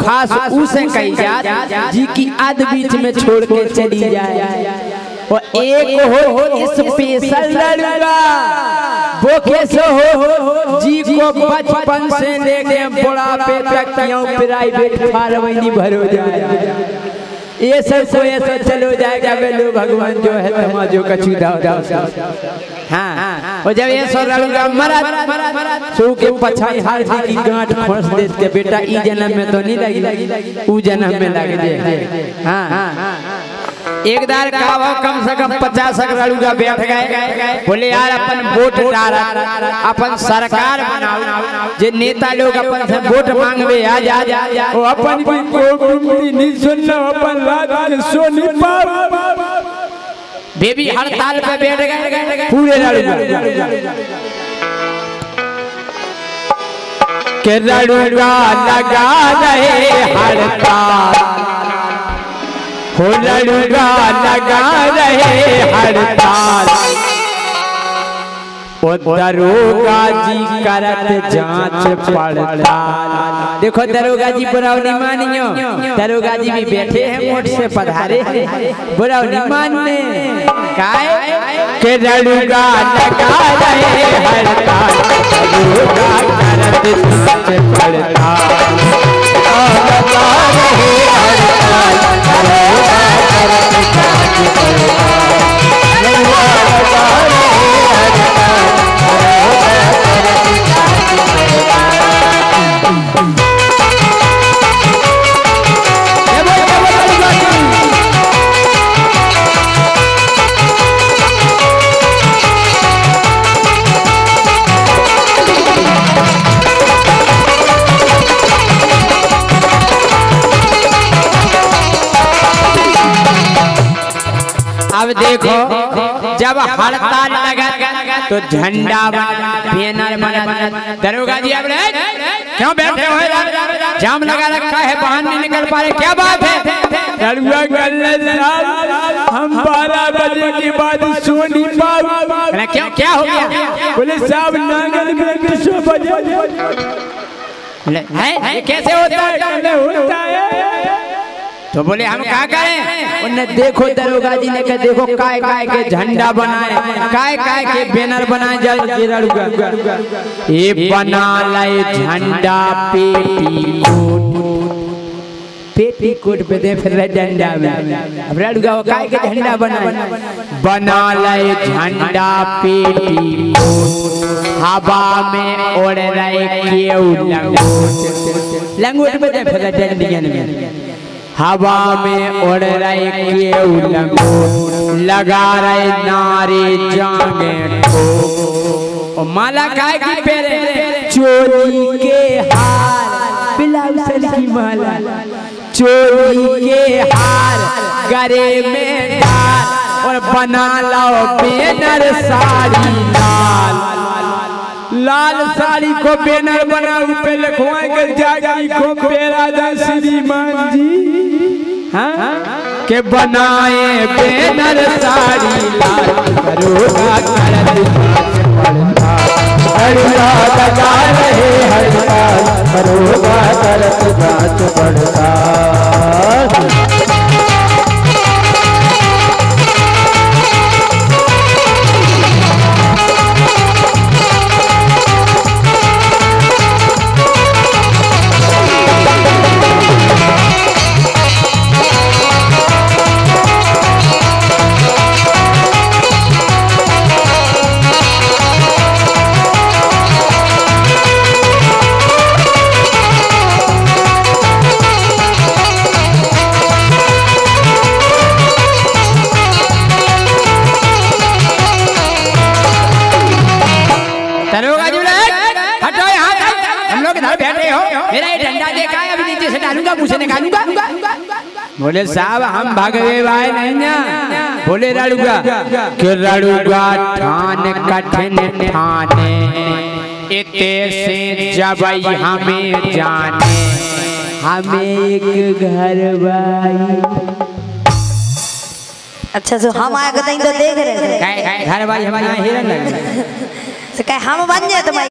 खास उसे कही जात जी की आध बीच में छोड़ के चली जाए। और एक हो स्पेशल लड़का वो कैसे हो जी को बचपन से लेके बुढ़ापे तक क्यों प्राइवेट फार्म नहीं भरो जाए। ये सब को ऐसा चलो जाएगा बेलो भगवान जो है तमा जो कचूदा हाँ। और जब ये सो लड़का मरा सो के पछाई हार की गांठ खोस दे के बेटा ई जन्म में तो नहीं लगी ऊ जन्म में लग जाए। हाँ एक दार का कम से कम 50 लड़का बैठ गए बोले यार अपन वोट डाला अपन सरकार बनाओ जे नेता लोग अपन से वोट मांगवे आ जा ओ अपन की कोई नहीं सुनना अपन राज सोनी पाव बेबी हड़ताल पे बैठ गए पूरे लड़का के लड़का लगा रहे हड़ताल हो लड़का लगा रहे हड़ताल ओ दरोगा जी करत जांच पड़ताल। देखो दरोगा जी बुराव नहीं मानियो दरोगा जी भी बैठे हैं मोट से पधारे बुराव नहीं मानने काय के लड़का लगा रहे हड़ताल दरोगा करत जांच पड़ताल लगा रहे हड़ताल अब देखो जब हड़ताल लगा तो झंडा बैनर बना दरोगा जी अब क्यों बैठे हो जाम लगा रखा है बाहर नहीं निकल पा रहे क्या बात है। दरोगा हम 12 बजे के बाद सो नहीं पाए क्यों क्या हो गया बोले साहब नांगल में 2 बजे है कैसे होता है तो बोले हम क्या करें उन्हें देखो दरोगा जी ने कहा देखो काय काय के झंडा बनाए काय काय के बैनर बनाए जाए ये बना लाए झंडा पेटीकोट पे दे फिर डंडा में अब लड़का काय के झंडा बना लाए झंडा पेटीकोट हवा में उड़ रहे केऊ लंगोट पे दे फिर डंडिया में हवा में उड़ रहे केऊ लगा रहे नारे जांगे ठोक माला काय की पेरे चोरी के हार ब्लाउज की माला चोरी के हार गले में डाल और बना लो बैनर साड़ी लाल साड़ी को बैनर बनाओ पे लिखवाएंगे जागी को पेरा श्रीमान जी हाँ के बनाए बैनर साड़ी लाल दरोगा करत लगा रहे हड़ताल दरोगा करत जांच पड़ताल। बोले साहब हम भागे भाई नहीं ना बोले लड़ुगा कि लड़ुगा ठान कठिन ठाने इते से जब हमें जाने हमें एक घर भाई। अच्छा तो हम आए तो देख रहे थे घर भाई हमारे यहाँ हिरन लगे हम बन जाए तो